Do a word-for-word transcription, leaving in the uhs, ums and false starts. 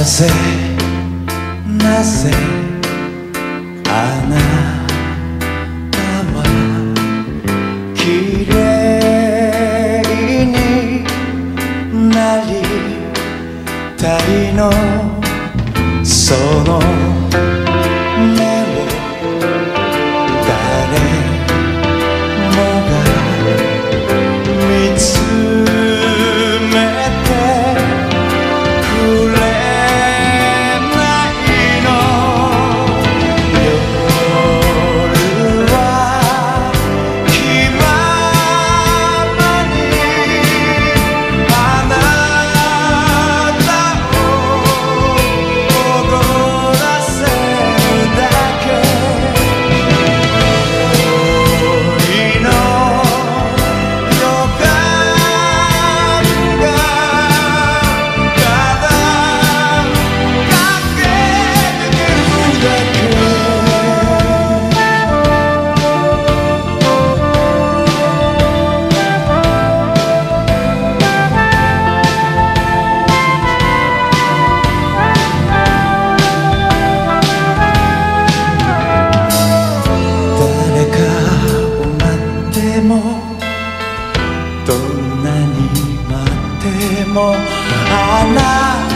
ぜなぜあなたは綺麗になりたいのその目を誰もが見つめてくれないの夜は気ままにあなたを踊らせるだけ恋の予感がただ駆け抜けるだけ誰かを待ってもどんなに待ってもあなた